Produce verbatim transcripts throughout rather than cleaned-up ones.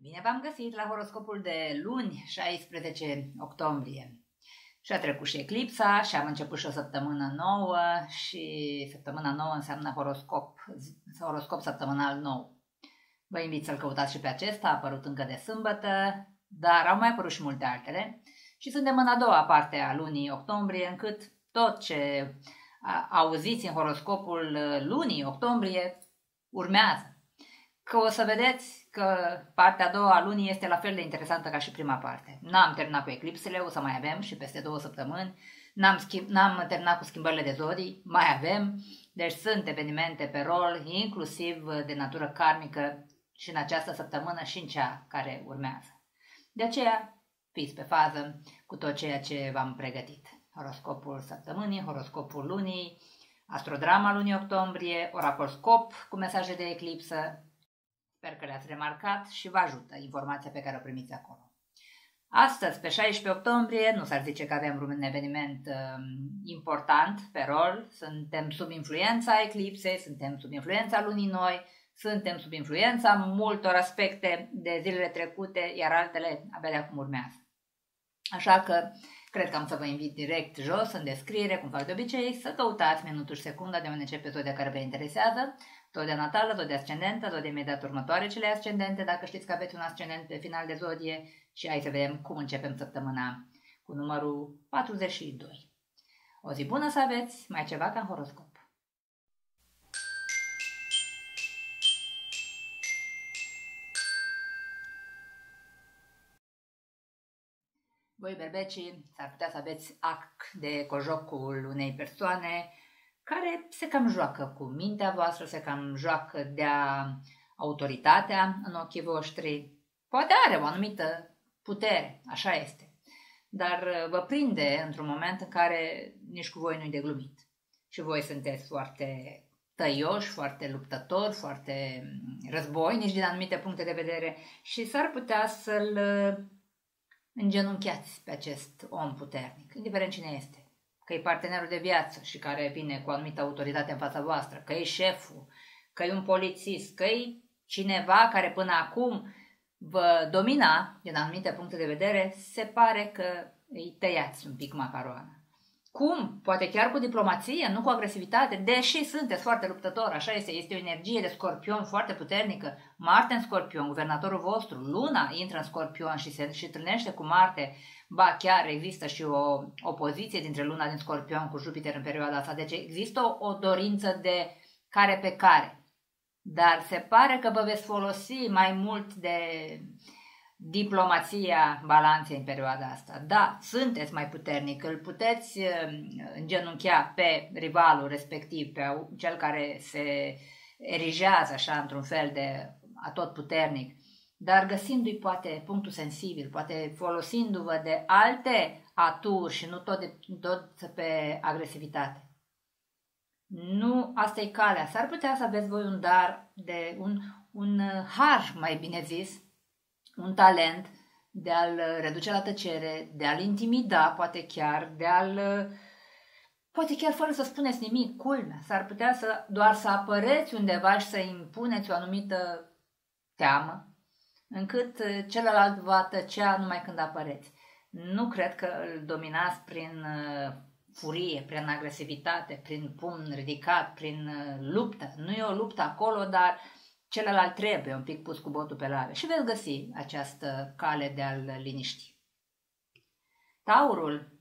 Bine v-am găsit la horoscopul de luni, șaisprezece octombrie. Și-a trecut și eclipsa și am început și o săptămână nouă și săptămâna nouă înseamnă horoscop, horoscop săptămânal nou. Vă invit să-l căutați și pe acesta, a apărut încă de sâmbătă, dar au mai apărut și multe altele. Și suntem în a doua parte a lunii octombrie, încât tot ce auziți în horoscopul lunii octombrie urmează. Că o să vedeți că partea a doua a lunii este la fel de interesantă ca și prima parte. N-am terminat cu eclipsele, o să mai avem și peste două săptămâni. N-am, schimb, n-am terminat cu schimbările de zodii, mai avem. Deci sunt evenimente pe rol, inclusiv de natură karmică și în această săptămână și în cea care urmează. De aceea, fiți pe fază cu tot ceea ce v-am pregătit. Horoscopul săptămânii, horoscopul lunii, astrodrama lunii octombrie, oracolscop cu mesaje de eclipsă. Sper că le-ați remarcat și vă ajută informația pe care o primiți acolo. Astăzi, pe șaisprezece octombrie, nu s-ar zice că avem un eveniment uh, important pe rol. Suntem sub influența eclipsei, suntem sub influența lunii noi, suntem sub influența multor aspecte de zilele trecute, iar altele abia de acum urmează. Așa că cred că am să vă invit direct jos în descriere, cum fac de obicei, să căutați minutul și secunda de unde începe zodia care vă interesează, zodia natală, zodia ascendentă, zodia imediat următoare cele ascendente, dacă știți că aveți un ascendent pe final de zodie, și hai să vedem cum începem săptămâna cu numărul patruzeci și doi. O zi bună să aveți, mai ceva ca în horoscop. Voi, berbecii, s-ar putea să aveți act de cojocul unei persoane care se cam joacă cu mintea voastră, se cam joacă de-a autoritatea în ochii voștri. Poate are o anumită putere, așa este, dar vă prinde într-un moment în care nici cu voi nu-i de glumit. Și voi sunteți foarte tăioși, foarte luptători, foarte războinici din anumite puncte de vedere și s-ar putea să-l îngenunchiați pe acest om puternic, indiferent cine este. Că e partenerul de viață și care vine cu o anumită autoritate în fața voastră, că e șeful, că e un polițist, că e cineva care până acum vă domina din anumite puncte de vedere, se pare că îi tăiați un pic macaroana. Cum? Poate chiar cu diplomație, nu cu agresivitate, deși sunteți foarte luptători, așa este, este o energie de scorpion foarte puternică. Marte în scorpion, guvernatorul vostru, Luna intră în scorpion și se și întâlnește cu Marte, ba chiar există și o opoziție dintre Luna din scorpion cu Jupiter în perioada asta, deci există o, o dorință de care pe care. Dar se pare că vă veți folosi mai mult de diplomația balanței în perioada asta. Da, sunteți mai puternic, îl puteți îngenunchea pe rivalul respectiv, pe cel care se erigează așa într-un fel de atotputernic, dar găsindu-i poate punctul sensibil, poate folosindu-vă de alte aturi și nu tot, de, tot pe agresivitate. Nu, asta e calea. S-ar putea să aveți voi un dar, de un, un har, mai bine zis, un talent de a-l reduce la tăcere, de a-l intimida, poate chiar, de a-l, poate chiar fără să spuneți nimic, culmea. S-ar putea să doar să apăreți undeva și să impuneți o anumită teamă, încât celălalt va tăcea numai când apăreți. Nu cred că îl dominați prin furie, prin agresivitate, prin pumn ridicat, prin luptă. Nu e o luptă acolo, dar celălalt trebuie un pic pus cu botul pe lave și veți găsi această cale de a-l liniști. Taurul.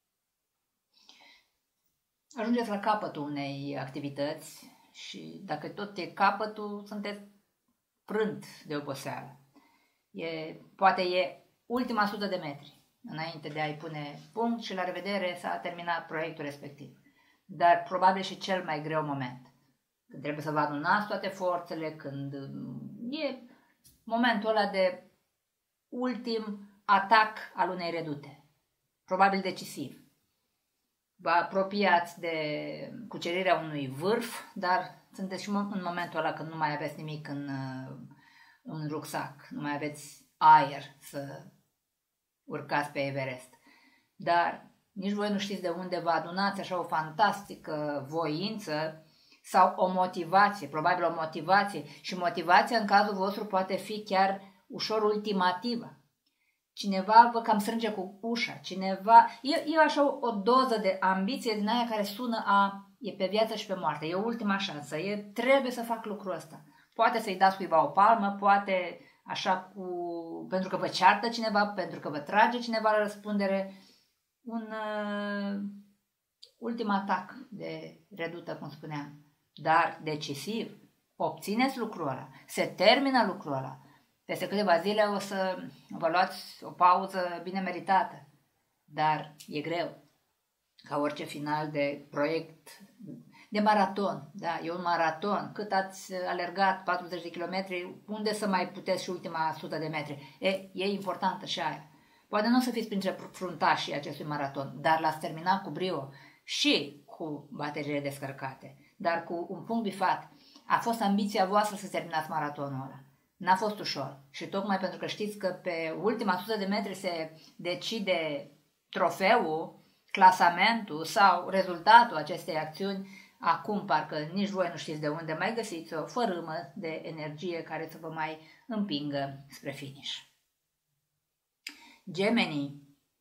Ajungeți la capătul unei activități și dacă tot e capătul, sunteți prânt de oboseală. E, poate e ultima sută de metri înainte de a-i pune punct și la revedere s-a terminat proiectul respectiv. Dar probabil și cel mai greu moment. Când trebuie să vă adunați toate forțele, când e momentul ăla de ultim atac al unei redute, probabil decisiv. Vă apropiați de cucerirea unui vârf, dar sunteți și în momentul ăla când nu mai aveți nimic în, în rucsac, nu mai aveți aer să urcați pe Everest. Dar nici voi nu știți de unde vă adunați așa o fantastică voință sau o motivație, probabil o motivație, și motivația în cazul vostru poate fi chiar ușor ultimativă. Cineva vă cam strânge cu ușa, cineva... E, e așa o, o doză de ambiție din aia care sună a... e pe viață și pe moarte, e ultima șansă, e, trebuie să fac lucrul ăsta. Poate să-i dați cuiva o palmă, poate așa cu... pentru că vă ceartă cineva, pentru că vă trage cineva la răspundere, un uh, ultim atac de redută, cum spuneam, dar decisiv. Obțineți lucrul ăla, se termină lucrul ăla. Peste câteva zile o să vă luați o pauză bine meritată, dar e greu. Ca orice final de proiect, de maraton, da, e un maraton. Cât ați alergat, patruzeci de kilometri, unde să mai puteți și ultima sută de metri? E, e importantă și aia. Poate nu o să fiți printre fruntașii acestui maraton, dar l-ați terminat cu brio și cu bateriile descărcate, dar cu un punct bifat. A fost ambiția voastră să terminați maratonul ăla. N-a fost ușor. Și tocmai pentru că știți că pe ultima sută de metri se decide trofeul, clasamentul sau rezultatul acestei acțiuni, acum parcă nici voi nu știți de unde mai găsiți o fărâmă de energie care să vă mai împingă spre finish. Gemenii.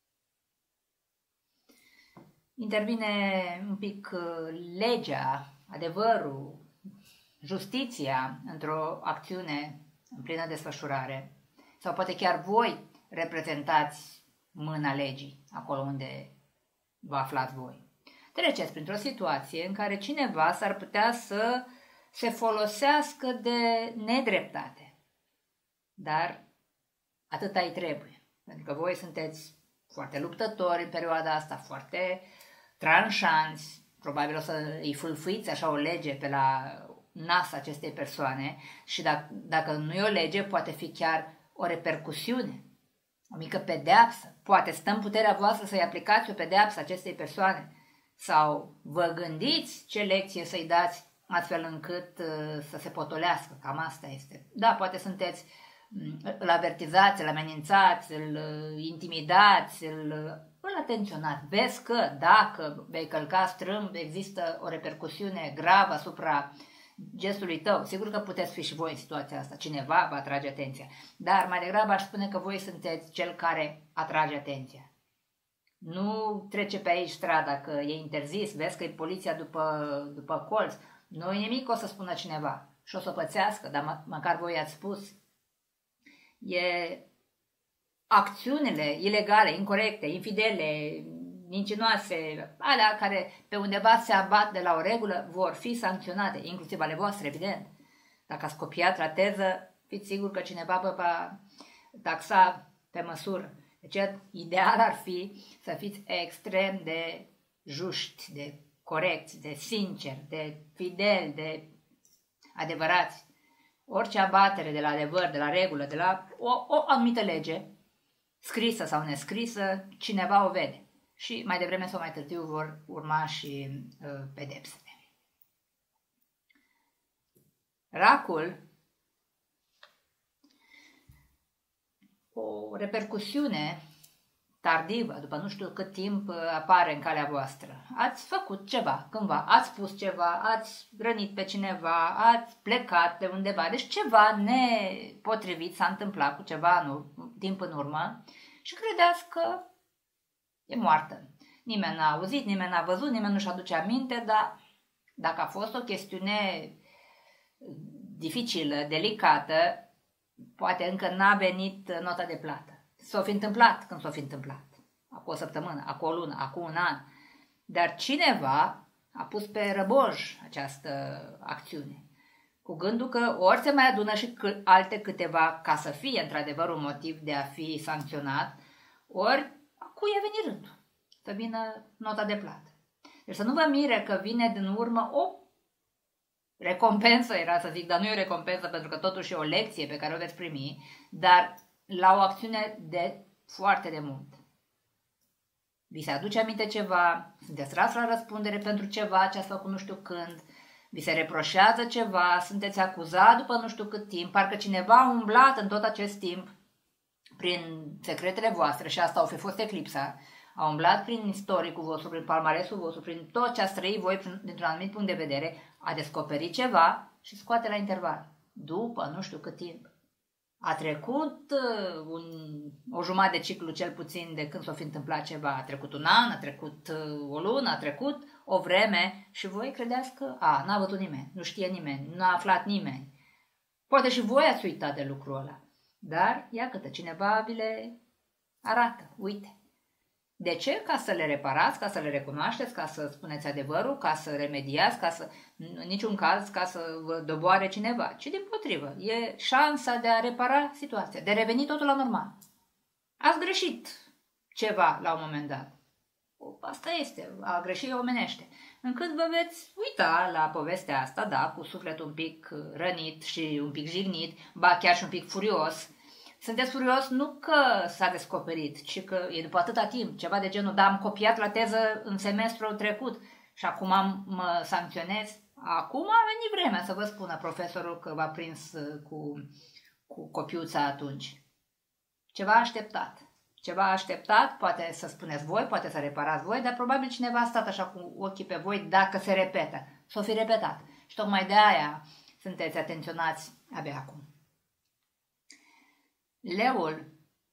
Intervine un pic legea, adevărul, justiția într-o acțiune în plină desfășurare. Sau poate chiar voi reprezentați mâna legii acolo unde vă aflați voi. Treceți printr-o situație în care cineva s-ar putea să se folosească de nedreptate. Dar atâta îi trebuie. Pentru că voi sunteți foarte luptători în perioada asta, foarte tranșanți, probabil o să îi fâlfâiți așa o lege pe la nas acestei persoane și dacă, dacă nu e o lege, poate fi chiar o repercusiune, o mică pedeapsă. Poate stă în puterea voastră să-i aplicați o pedeapsă acestei persoane sau vă gândiți ce lecție să-i dați astfel încât uh, să se potolească. Cam asta este. Da, poate sunteți, îl avertizați, îl amenințați, îl intimidați, îl, îl atenționați. Vezi că dacă vei călca strâmb, există o repercusiune gravă asupra gestului tău. Sigur că puteți fi și voi în situația asta. Cineva va atrage atenția. Dar mai degrabă aș spune că voi sunteți cel care atrage atenția. Nu trece pe aici strada că e interzis, vezi că e poliția după, după colț. Nu e nimic, o să spună cineva și o să pățească, dar mă, măcar voi ați spus. E acțiunile ilegale, incorecte, infidele, mincinoase, alea care pe undeva se abat de la o regulă, vor fi sancționate, inclusiv ale voastre, evident. Dacă ați copiat la teză, fiți sigur că cineva vă va taxa pe măsură. Deci, ideal ar fi să fiți extrem de juști, de corecți, de sinceri, de fideli, de adevărați. Orice abatere de la adevăr, de la regulă, de la o, o anumită lege, scrisă sau nescrisă, cineva o vede. Și mai devreme sau mai târziu vor urma și uh, pedepsele. Racul, o repercusiune tardivă, după nu știu cât timp apare în calea voastră. Ați făcut ceva cândva, ați spus ceva, ați rănit pe cineva, ați plecat de undeva, deci ceva nepotrivit s-a întâmplat cu ceva în, timp în urmă și credeți că e moartă. Nimeni n-a auzit, nimeni n-a văzut, nimeni nu-și aduce aminte, dar dacă a fost o chestiune dificilă, delicată, poate încă n-a venit nota de plată. S-o fi întâmplat când s-o fi întâmplat. Acum o săptămână, acum o lună, acum un an. Dar cineva a pus pe răboj această acțiune. Cu gândul că ori se mai adună și alte câteva ca să fie într-adevăr un motiv de a fi sancționat, ori acum e venit rândul să vină nota de plată. Deci să nu vă mire că vine din urmă o recompensă, era să zic, dar nu e o recompensă pentru că totuși e o lecție pe care o veți primi, dar la o acțiune de foarte de mult. Vi se aduce aminte ceva, sunteți trași la răspundere pentru ceva ce ați făcut nu știu când, vi se reproșează ceva, sunteți acuzat după nu știu cât timp, parcă cineva a umblat în tot acest timp prin secretele voastre și asta au fi fost eclipsa, a umblat prin istoricul vostru, prin palmaresul vostru, prin tot ce ați trăit voi dintr-un anumit punct de vedere, a descoperit ceva și scoate la interval, după nu știu cât timp. A trecut uh, un, o jumătate de ciclu cel puțin de când s-a fi întâmplat ceva. A trecut un an, a trecut uh, o lună, a trecut o vreme și voi credeți că a, n-a văzut nimeni, nu știe nimeni, nu a aflat nimeni. Poate și voi ați uitat de lucrul ăla. Dar, iată, cineva vi le arată, uite. De ce? Ca să le reparați, ca să le recunoașteți, ca să spuneți adevărul, ca să remediați, ca să, în niciun caz, ca să vă doboare cineva, ci dimpotrivă. E șansa de a repara situația, de a reveni totul la normal. Ați greșit ceva la un moment dat. Asta este, a greși omenește. Încât vă veți uita la povestea asta, da, cu sufletul un pic rănit și un pic jignit, ba chiar și un pic furios. Sunteți furios nu că s-a descoperit, ci că e după atâta timp, ceva de genul, da, am copiat la teză în semestrul trecut și acum mă sancționez. Acum a venit vremea să vă spună profesorul că v-a prins cu, cu copiuța atunci. Ceva așteptat. Ceva așteptat, poate să spuneți voi, poate să reparați voi, dar probabil cineva a stat așa cu ochii pe voi dacă se repetă. S-o fi repetat. Și tocmai de aia sunteți atenționați abia acum. Leul,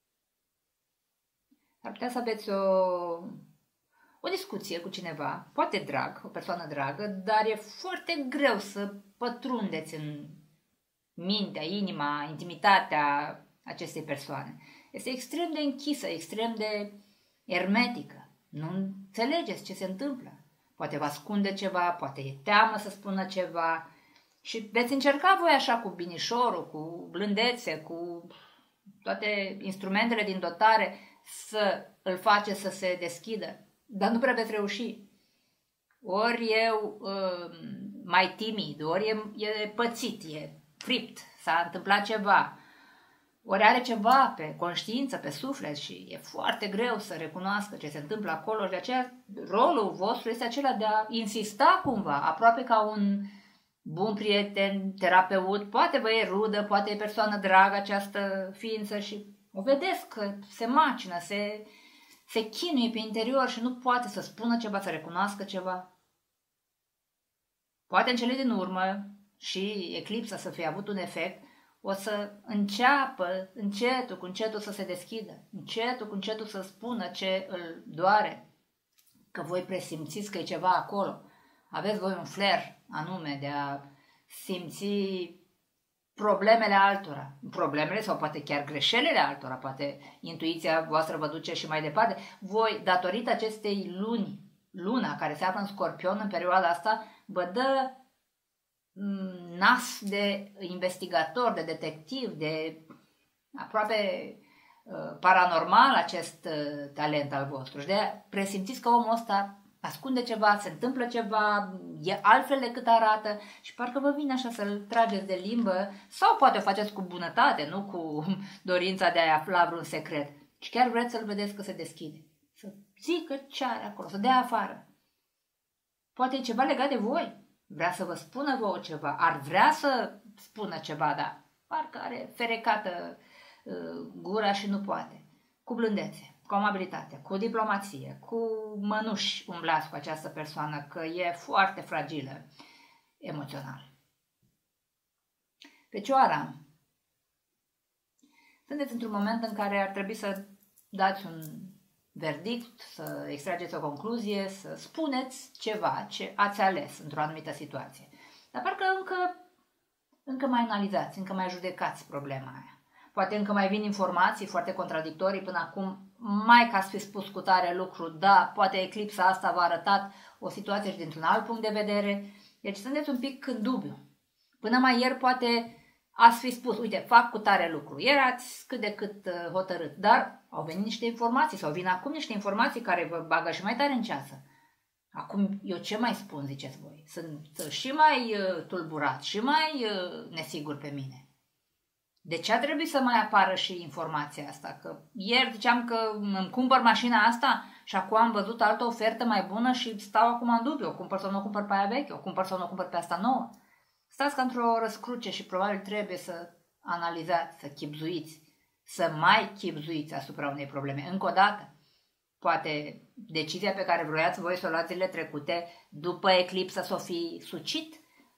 ar putea să aveți o, o discuție cu cineva, poate drag, o persoană dragă, dar e foarte greu să pătrundeți în mintea, inima, intimitatea acestei persoane. Este extrem de închisă, extrem de ermetică. Nu înțelegeți ce se întâmplă. Poate vă ascunde ceva, poate e teamă să spună ceva și veți încerca voi așa cu binișorul, cu blândețe, cu toate instrumentele din dotare să îl face să se deschidă, dar nu prea veți reuși. Ori e uh, mai timid, ori e, e pățit, e fript, s-a întâmplat ceva, ori are ceva pe conștiință, pe suflet și e foarte greu să recunoască ce se întâmplă acolo și de aceea rolul vostru este acela de a insista cumva, aproape ca un bun prieten, terapeut, poate vă e rudă, poate e persoană dragă această ființă și o vedeți că se macină, se, se chinuie pe interior și nu poate să spună ceva, să recunoască ceva. Poate în cele din urmă și eclipsa să fie avut un efect, o să înceapă încetul cu încetul să se deschidă, încetul cu încetul să spună ce îl doare, că voi presimțiți că e ceva acolo. Aveți voi un flair anume de a simți problemele altora, problemele sau poate chiar greșelile altora, poate intuiția voastră vă duce și mai departe. Voi, datorită acestei luni, luna care se află în Scorpion în perioada asta, vă dă nas de investigator, de detectiv, de aproape uh, paranormal acest uh, talent al vostru. Și de aia presimțiți că omul ăsta ascunde ceva, se întâmplă ceva, e altfel decât arată și parcă vă vine așa să-l trageți de limbă sau poate o faceți cu bunătate, nu cu dorința de a afla vreun secret. Și chiar vreți să-l vedeți că se deschide. Să zică ce are acolo, să dea afară. Poate e ceva legat de voi. Vrea să vă spună vouă ceva, ar vrea să spună ceva, dar parcă are ferecată uh, gura și nu poate. Cu blândețe, cu amabilitate, cu diplomație, cu mănuși umblați cu această persoană, că e foarte fragilă emoțional. Fecioara, sunteți într-un moment în care ar trebui să dați un verdict, să extrageți o concluzie, să spuneți ceva ce ați ales într-o anumită situație. Dar parcă încă, încă mai analizați, încă mai judecați problema aia. Poate încă mai vin informații foarte contradictorii până acum, mai că ați fi spus cu tare lucru, da, poate eclipsa asta v-a arătat o situație și dintr-un alt punct de vedere, deci sunteți un pic în dubiu. Până mai ieri poate ați fi spus, uite, fac cu tare lucru, erați cât de cât hotărât, dar au venit niște informații sau vin acum niște informații care vă bagă și mai tare în ceasă. Acum eu ce mai spun, ziceți voi? Sunt și mai uh, tulburat și mai uh, nesigur pe mine. De ce a trebuit să mai apară și informația asta? Că ieri ziceam că îmi cumpăr mașina asta și acum am văzut altă ofertă mai bună și stau acum în dubiu, o cumpăr sau nu o cumpăr pe aia veche, o cumpăr sau nu o cumpăr pe asta nouă. Stați ca într-o răscruce și probabil trebuie să analizați, să chibzuiți, să mai chibzuiți asupra unei probleme. Încă o dată, poate decizia pe care vroiați voi să o luați zilele trecute, după eclipsă s-o fi sucit,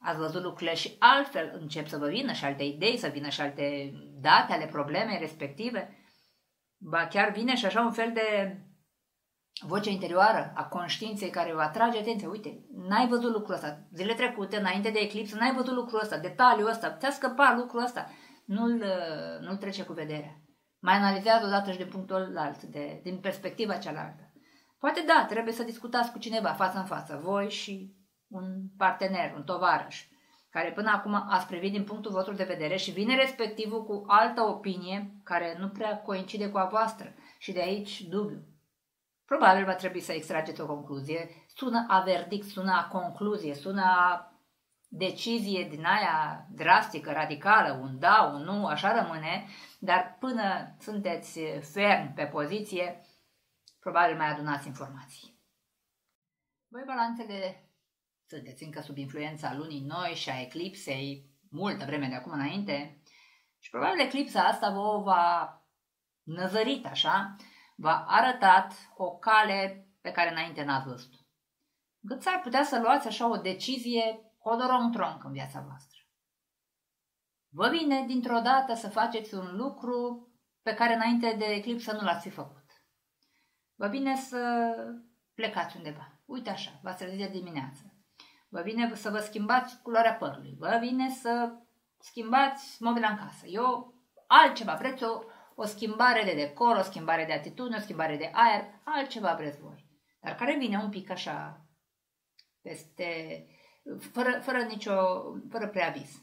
ați văzut lucrurile și altfel, încep să vă vină și alte idei, să vină și alte date ale problemei respective. Ba chiar vine și așa un fel de voce interioară a conștiinței care vă atrage atenție. Uite, n-ai văzut lucrul ăsta. Zile trecute, înainte de eclipsă, n-ai văzut lucrul ăsta, detaliul ăsta, ți-a scăpat lucrul ăsta. Nu-l, nu-l trece cu vederea. Mai analizează odată și din punctul alt, de, din perspectiva cealaltă. Poate da, trebuie să discutați cu cineva față în față, voi și un partener, un tovarăș, care până acum ați privit din punctul vostru de vedere și vine respectivul cu altă opinie care nu prea coincide cu a voastră și de aici dubiu. Probabil va trebui să extrageți o concluzie, sună a verdict, sună a concluzie, sună a decizie din aia drastică, radicală, un da, un nu, așa rămâne, dar până sunteți fermi pe poziție, probabil mai adunați informații. Voi, balanțele, sunteți încă sub influența lunii noi și a eclipsei, multă vreme de acum înainte, și probabil eclipsa asta vă va năzărit așa, v-a arătat o cale pe care înainte n-ați văzut. Cât s-ar putea să luați așa o decizie hodorong-tronc în viața voastră. Vă vine dintr-o dată să faceți un lucru pe care înainte de eclipsă nu l-ați fi făcut. Vă vine să plecați undeva. Uite așa, v-ați trezit dimineață. Vă vine să vă schimbați culoarea părului. Vă vine să schimbați mobila în casă. Eu altceva, vreți o, o schimbare de decor, o schimbare de atitudine, o schimbare de aer, altceva vreți voi. Dar care vine un pic așa peste, fără, fără nicio, fără preaviz.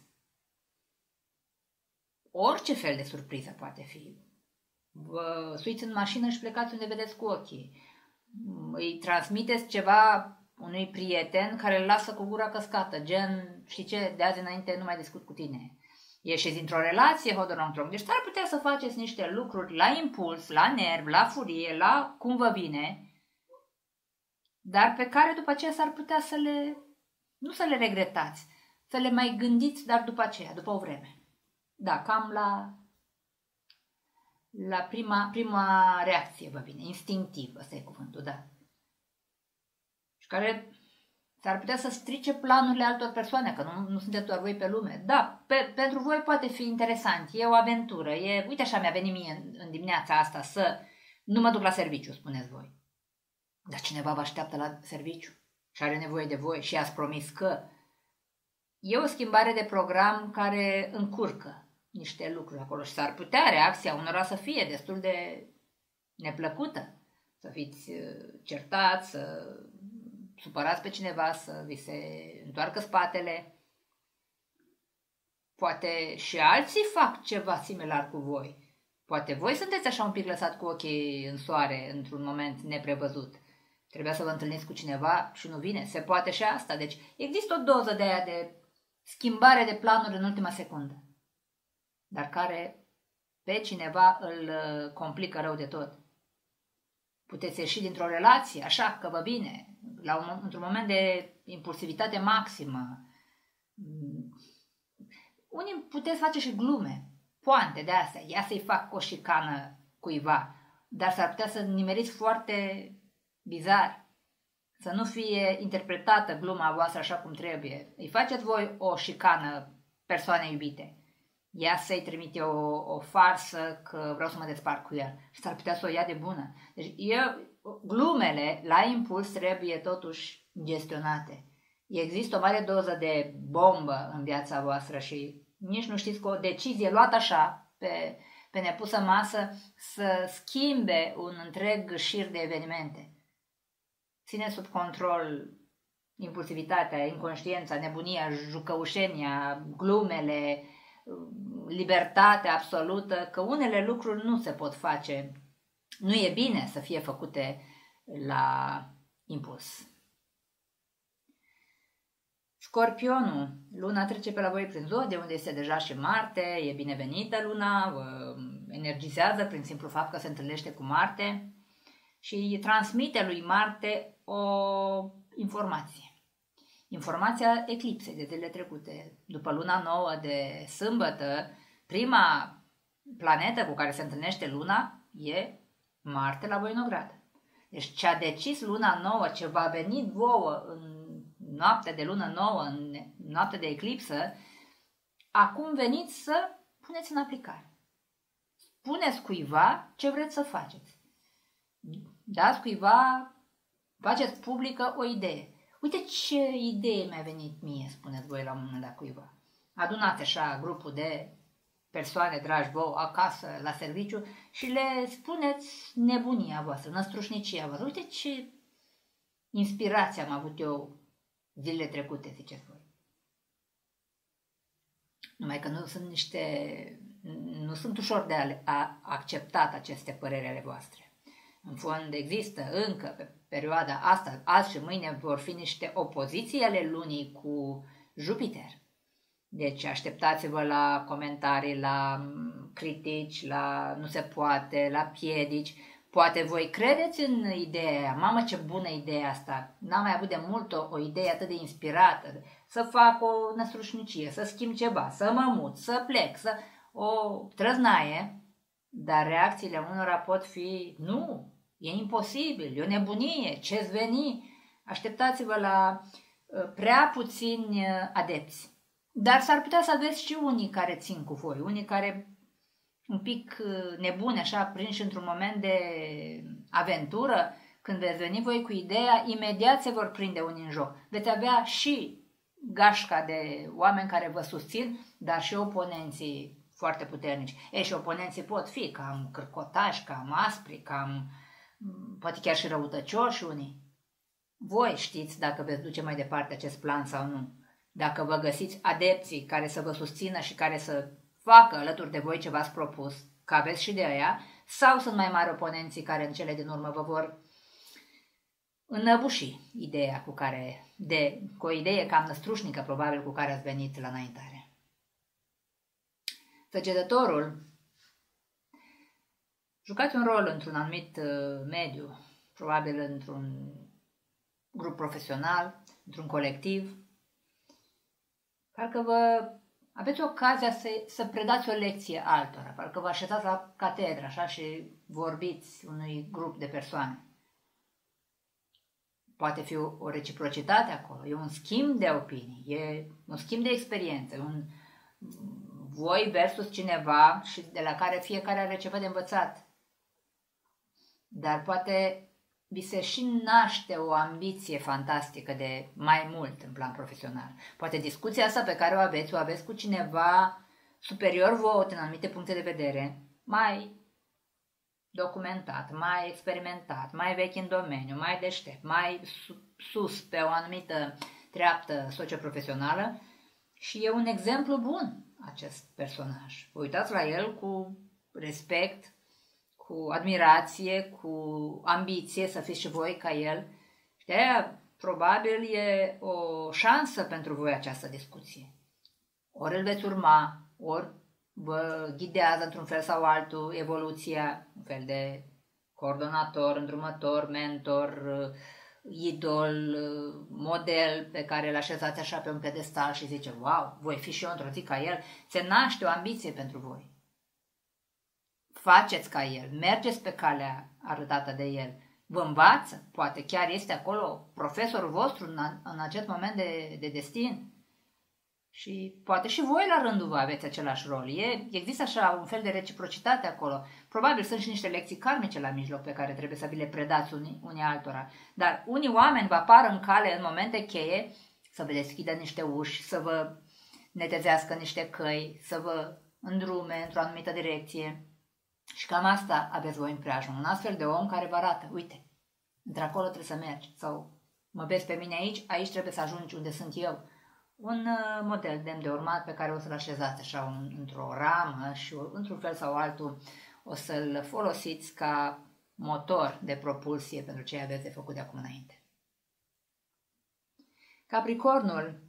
Orice fel de surpriză poate fi. Vă suiți în mașină și plecați unde vedeți cu ochii. Îi transmiteți ceva unui prieten care îl lasă cu gura căscată, gen, știi ce, de azi înainte nu mai discut cu tine. Ieșiți dintr-o relație, hodorong-tronc. Deci s-ar putea să faceți niște lucruri la impuls, la nerv, la furie, la cum vă vine, dar pe care după aceea s-ar putea să le, nu să le regretați, să le mai gândiți, dar după aceea, după o vreme. Da, cam la, la prima, prima reacție vă vine, instinctiv, ăsta e cuvântul, da. Și care s-ar putea să strice planurile altor persoane, că nu, nu sunteți doar voi pe lume. Da, pe, pentru voi poate fi interesant, e o aventură, e, uite așa mi-a venit mie în, în dimineața asta să nu mă duc la serviciu, spuneți voi. Dar cineva vă așteaptă la serviciu și are nevoie de voi și i-ați promis că e o schimbare de program care încurcă niște lucruri acolo și s-ar putea reacția unora să fie destul de neplăcută, să fiți certați, să supărați pe cineva, să vi se întoarcă spatele. Poate și alții fac ceva similar cu voi. Poate voi sunteți așa un pic lăsat cu ochii în soare într-un moment neprevăzut. Trebuia să vă întâlniți cu cineva și nu vine. Se poate și asta. Deci există o doză de aia de schimbare de planuri în ultima secundă, dar care pe cineva îl complică rău de tot. Puteți ieși dintr-o relație așa că vă vine, la un, într-un moment de impulsivitate maximă. Unii puteți face și glume, poante de astea, ia să-i fac o șicană cuiva, dar s-ar putea să nimeriți foarte bizar, să nu fie interpretată gluma voastră așa cum trebuie. Îi faceți voi o șicană persoanei iubite, ea să-i trimite o, o farsă că vreau să mă despart cu el și s-ar putea să o ia de bună. Deci eu, glumele la impuls trebuie totuși gestionate. Există o mare doză de bombă în viața voastră și nici nu știți că o decizie luată așa pe, pe nepusă masă să schimbe un întreg șir de evenimente. Ține sub control impulsivitatea, inconștiența, nebunia, jucăușenia, glumele, libertatea absolută, că unele lucruri nu se pot face, nu e bine să fie făcute la impuls. Scorpionul, luna trece pe la voi prin zodie, unde este deja și Marte, e binevenită luna, vă energizează prin simplu fapt că se întâlnește cu Marte și îi transmite lui Marte o informație. Informația eclipsei de zilele trecute. După luna nouă de sâmbătă, prima planetă cu care se întâlnește luna e Marte la Voinograd. Deci ce a decis luna nouă, ce va veni vouă în noaptea de lună nouă, în noaptea de eclipsă, acum veniți să puneți în aplicare. Spuneți cuiva ce vreți să faceți. Dați cuiva, faceți publică o idee. Uite ce idee mi-a venit mie, spuneți voi la un moment dat cuiva. Adunați așa grupul de persoane dragi vouă acasă, la serviciu și le spuneți nebunia voastră, năstrușnicia voastră. Uite ce inspirație am avut eu zilele trecute, ziceți voi. Numai că nu sunt niște, nu sunt ușor de a acceptat aceste păreri ale voastre. În fond există încă pe perioada asta, azi și mâine vor fi niște opoziții ale lunii cu Jupiter. Deci așteptați-vă la comentarii, la critici, la nu se poate, la piedici. Poate voi credeți în ideea aia, mamă ce bună idee asta, n-am mai avut de mult o, o idee atât de inspirată, să fac o năstrușnicie, să schimb ceva, să mă mut, să plec, să o trăznaie, dar reacțiile unora pot fi, nu, e imposibil, e o nebunie, ce-ți veni, așteptați-vă la uh, prea puțini adepți. Dar s-ar putea să aveți și unii care țin cu voi, unii care un pic nebuni, așa, prinși într-un moment de aventură, când veți veni voi cu ideea, imediat se vor prinde unii în joc. Veți avea și gașca de oameni care vă susțin, dar și oponenții foarte puternici. Ei, și oponenții pot fi cam cârcotași, cam aspri, cam, poate chiar și răutăcioși unii. Voi știți dacă veți duce mai departe acest plan sau nu. Dacă vă găsiți adepții care să vă susțină și care să facă alături de voi ce v-ați propus, că aveți și de aia, sau sunt mai mari oponenții care în cele din urmă vă vor înăbuși ideea cu care, de, cu o idee cam năstrușnică probabil cu care ați venit la înaintare. Săgetătorul, jucați un rol într-un anumit mediu, probabil într-un grup profesional, într-un colectiv. Parcă vă aveți ocazia să, să predați o lecție altora, parcă vă așezați la catedră așa și vorbiți unui grup de persoane. Poate fi o, o reciprocitate acolo, e un schimb de opinii, e un schimb de experiențe, un voi versus cineva și de la care fiecare are ceva de învățat. Dar poate vi se și naște o ambiție fantastică de mai mult în plan profesional. Poate discuția asta pe care o aveți, o aveți cu cineva superior vouă în anumite puncte de vedere, mai documentat, mai experimentat, mai vechi în domeniu, mai deștept, mai sus pe o anumită treaptă socioprofesională și e un exemplu bun acest personaj. Vă uitați la el cu respect, cu admirație, cu ambiție să fiți și voi ca el. Și de aia, probabil, e o șansă pentru voi această discuție. Ori îl veți urma, ori vă ghidează într-un fel sau altul evoluția, un fel de coordonator, îndrumător, mentor, idol, model pe care îl așezați așa pe un pedestal și zice, wow, voi fi și eu într-o zi ca el. Se naște o ambiție pentru voi. Faceți ca el, mergeți pe calea arătată de el, vă învață, poate chiar este acolo profesorul vostru în, în acest moment de, de destin și poate și voi la rândul vă aveți același rol. E, există așa un fel de reciprocitate acolo. Probabil sunt și niște lecții karmice la mijloc pe care trebuie să vi le predați unii, unii altora. Dar unii oameni vă apar în cale în momente cheie să vă deschidă niște uși, să vă netezească niște căi, să vă îndrume într-o anumită direcție. Și cam asta aveți voi în preajmă, un astfel de om care vă arată, uite, într-acolo trebuie să mergi, sau mă vezi pe mine aici, aici trebuie să ajungi unde sunt eu. Un model demn de urmat pe care o să-l așezați așa un, într-o ramă și într-un fel sau altul o să-l folosiți ca motor de propulsie pentru ce aveți de făcut de acum înainte. Capricornul,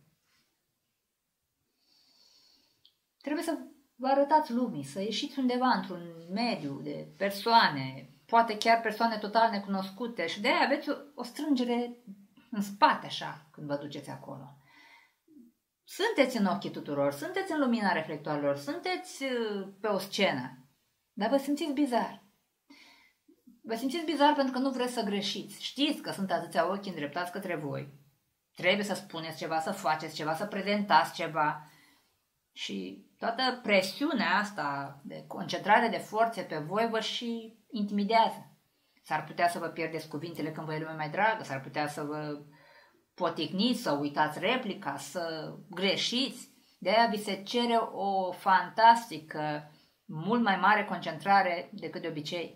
trebuie să vă arătați lumii, să ieșiți undeva într-un mediu de persoane, poate chiar persoane total necunoscute și de aia aveți o, o strângere în spate așa când vă duceți acolo. Sunteți în ochii tuturor, sunteți în lumina reflectoarelor, sunteți pe o scenă, dar vă simțiți bizar. Vă simțiți bizar pentru că nu vreți să greșiți. Știți că sunt atâția ochi îndreptați către voi. trebuie să spuneți ceva, să faceți ceva, să prezentați ceva. Și toată presiunea asta de concentrare de forțe pe voi vă și intimidează. S-ar putea să vă pierdeți cuvintele când vă e lumea mai dragă, s-ar putea să vă poticniți, să uitați replica, să greșiți. De aia vi se cere o fantastică, mult mai mare concentrare decât de obicei.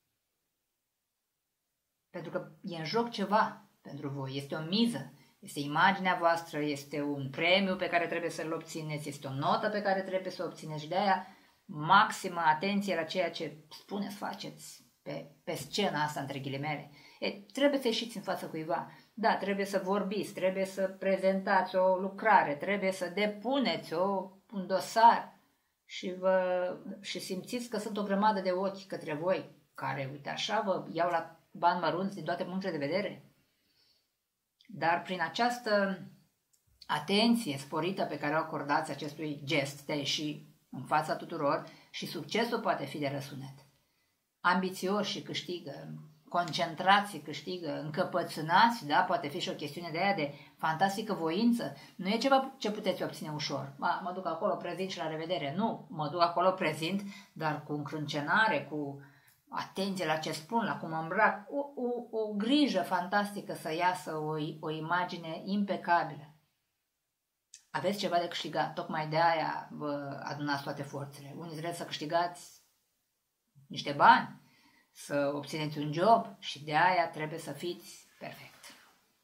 Pentru că e în joc ceva pentru voi, este o miză, este imaginea voastră, este un premiu pe care trebuie să-l obțineți, este o notă pe care trebuie să o obțineți și de aia maximă atenție la ceea ce spuneți, faceți pe, pe scena asta, între ghilimele. E, trebuie să ieșiți în fața cuiva. Da, trebuie să vorbiți, trebuie să prezentați o lucrare, trebuie să depuneți o, un dosar și, vă, și simțiți că sunt o grămadă de ochi către voi, care, uite așa, vă iau la bani mărunți din toate punctele de vedere. Dar prin această atenție sporită pe care o acordați acestui gest de a ieși în fața tuturor și succesul poate fi de răsunet. Ambițioși câștigă, concentrați câștigă, încăpățânați, da, poate fi și o chestiune de aia de fantastică voință. Nu e ceva ce puteți obține ușor. Ma, mă duc acolo, prezint și la revedere. Nu, mă duc acolo, prezint, dar cu încrâncenare, cu atenție la ce spun, la cum mă îmbrac, o, o, o grijă fantastică să iasă o, o imagine impecabilă. Aveți ceva de câștigat, tocmai de aia vă adunați toate forțele. Unii vreți să câștigați niște bani, să obțineți un job și de aia trebuie să fiți perfect.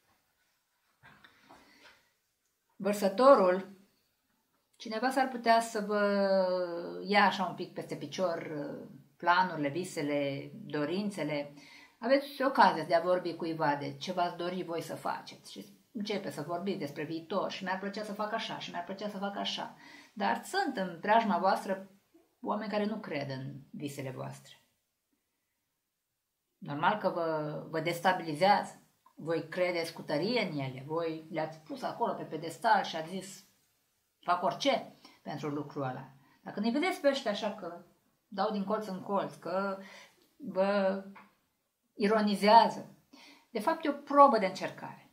Vărsătorul, cineva s-ar putea să vă ia așa un pic peste picior planurile, visele, dorințele. Aveți ocazia de a vorbi cuiva de ce v-ați dori voi să faceți și începe să vorbiți despre viitor și mi-ar plăcea să fac așa și mi-ar plăcea să fac așa. Dar sunt în preajma voastră oameni care nu cred în visele voastre. Normal că vă, vă destabilizează. Voi credeți cu tărie în ele, voi le-ați pus acolo pe pedestal și ați zis fac orice pentru lucrul ăla. Dacă ne vedeți pe ăștia așa că dau din colț în colț, că vă ironizează, de fapt e o probă de încercare.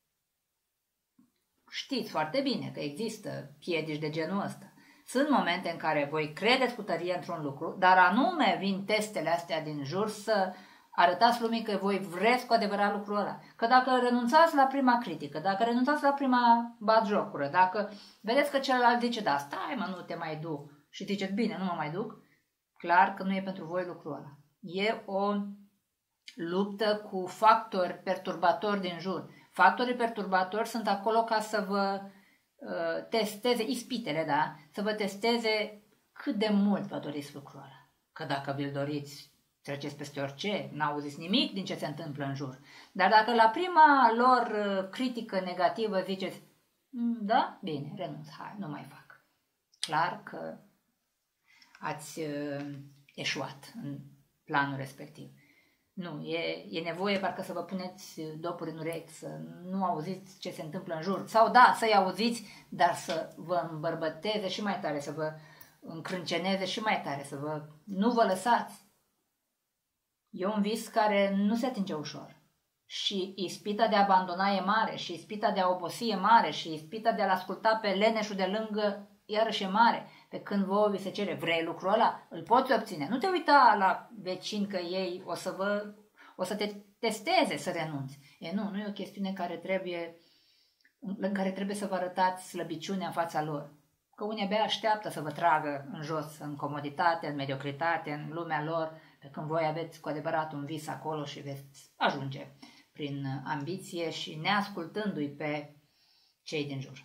Știți foarte bine că există piedici de genul ăsta. Sunt momente în care voi credeți cu tărie într-un lucru, dar anume vin testele astea din jur să arătați lumii că voi vreți cu adevărat lucrul ăla. Că dacă renunțați la prima critică, dacă renunțați la prima batjocură, dacă vedeți că celălalt zice, da, stai mă, nu te mai duc și ziceți, bine, nu mă mai duc, clar că nu e pentru voi lucrul ăla. E o luptă cu factori perturbatori din jur. Factorii perturbatori sunt acolo ca să vă uh, testeze, ispitele, da? Să vă testeze cât de mult vă doriți lucrul ăla. Că dacă vi-l doriți, treceți peste orice, n-auziți nimic din ce se întâmplă în jur. Dar dacă la prima lor uh, critică negativă ziceți, da, bine, renunț, hai, nu mai fac. Clar că ați uh, eșuat în planul respectiv. Nu, e, e nevoie parcă să vă puneți dopuri în urechi, să nu auziți ce se întâmplă în jur. Sau da, să-i auziți, dar să vă îmbărbăteze și mai tare, să vă încrânceneze și mai tare, să vă nu vă lăsați. E un vis care nu se atinge ușor. Și ispita de a abandona e mare, și ispita de a obosi e mare, și ispita de a-l asculta pe leneșul de lângă iarăși e mare. Pe când vouă vi se cere, vrei lucrul ăla? Îl poți obține. Nu te uita la vecini că ei o să, vă, o să te testeze să renunți. E, nu, nu e o chestiune care trebuie, în care trebuie să vă arătați slăbiciunea în fața lor. Că unii abia așteaptă să vă tragă în jos, în comoditate, în mediocritate, în lumea lor, pe când voi aveți cu adevărat un vis acolo și veți ajunge prin ambiție și neascultându-i pe cei din jur.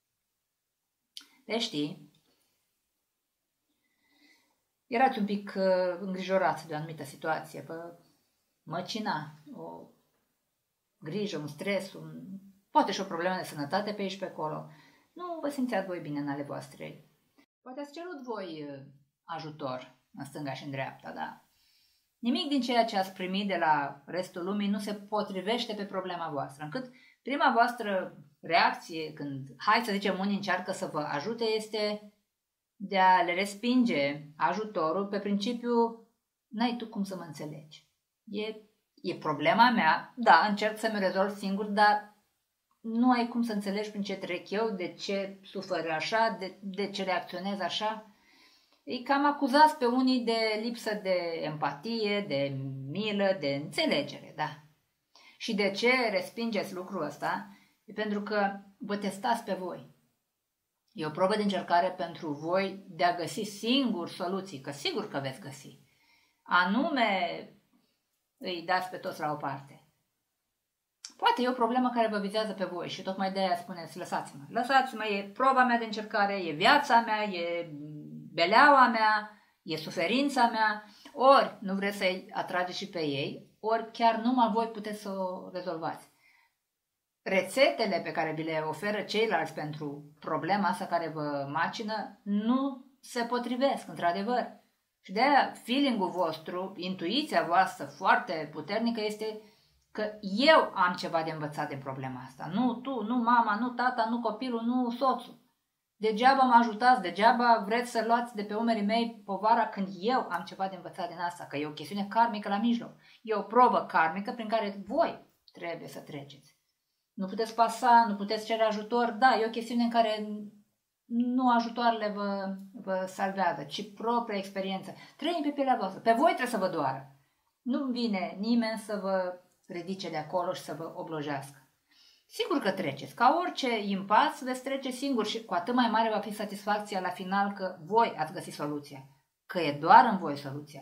Deci știi, erați un pic uh, îngrijorați de o anumită situație, vă măcina o grijă, un stres, un, poate și o problemă de sănătate pe aici pe acolo. Nu vă simțeați voi bine în ale voastre. Poate ați cerut voi uh, ajutor în stânga și în dreapta, da? Nimic din ceea ce ați primit de la restul lumii nu se potrivește pe problema voastră, încât prima voastră reacție când, hai să zicem, unii încearcă să vă ajute, este de a le respinge ajutorul pe principiu, n-ai tu cum să mă înțelegi. E, e problema mea, da, încerc să-mi rezolv singur, dar nu ai cum să înțelegi prin ce trec eu, de ce sufăr așa, de, de ce reacționez așa. Îi cam acuzați pe unii de lipsă de empatie, de milă, de înțelegere, da. Și de ce respingeți lucrul ăsta? E pentru că vă testați pe voi. E o probă de încercare pentru voi de a găsi singur soluții, că sigur că veți găsi. Anume, îi dați pe toți la o parte. Poate e o problemă care vă vizează pe voi și tocmai de aia spuneți, lăsați-mă. Lăsați-mă, e proba mea de încercare, e viața mea, e beleaua mea, e suferința mea. Ori nu vreți să-i atrageți și pe ei, ori chiar numai voi puteți să o rezolvați. Rețetele pe care vi le oferă ceilalți pentru problema asta care vă macină nu se potrivesc, într-adevăr. Și de aia feeling-ul vostru, intuiția voastră foarte puternică este că eu am ceva de învățat din problema asta. Nu tu, nu mama, nu tata, nu copilul, nu soțul. Degeaba mă ajutați, degeaba vreți să luați de pe umerii mei povara când eu am ceva de învățat din asta, că e o chestiune karmică la mijloc. E o probă karmică prin care voi trebuie să treceți. Nu puteți pasa, nu puteți cere ajutor, da, e o chestiune în care nu ajutoarele vă, vă salvează, ci propria experiență. Trăim pe pielea voastră, pe voi trebuie să vă doară. Nu vine nimeni să vă ridice de acolo și să vă oblojească. Sigur că treceți, ca orice impas veți trece singur și cu atât mai mare va fi satisfacția la final că voi ați găsit soluția, că e doar în voi soluția.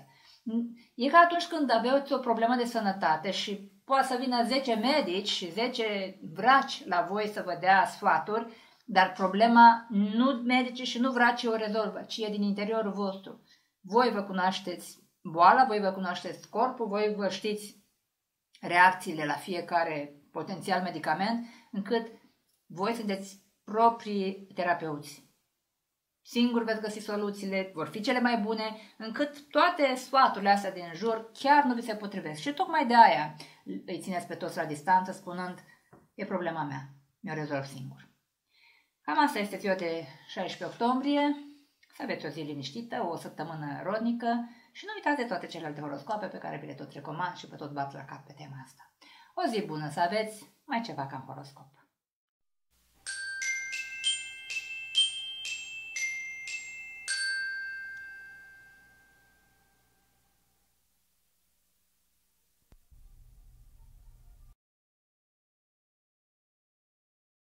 E ca atunci când aveți o problemă de sănătate și poate să vină zece medici și zece vraci la voi să vă dea sfaturi, dar problema nu medicii și nu vracii o rezolvă, ci e din interiorul vostru. Voi vă cunoașteți boala, voi vă cunoașteți corpul, voi vă știți reacțiile la fiecare potențial medicament, încât voi sunteți proprii terapeuți. Singur veți găsi soluțiile, vor fi cele mai bune, încât toate sfaturile astea din jur chiar nu vi se potrivesc. Și tocmai de aia îi țineți pe toți la distanță, spunând, e problema mea, mi-o rezolv singur. Cam asta este ziua de șaisprezece octombrie, să aveți o zi liniștită, o săptămână rodnică și nu uitați de toate celelalte horoscoape pe care vi le tot recomand și vă tot bat la cap pe tema asta. O zi bună să aveți, mai ceva ca în horoscop.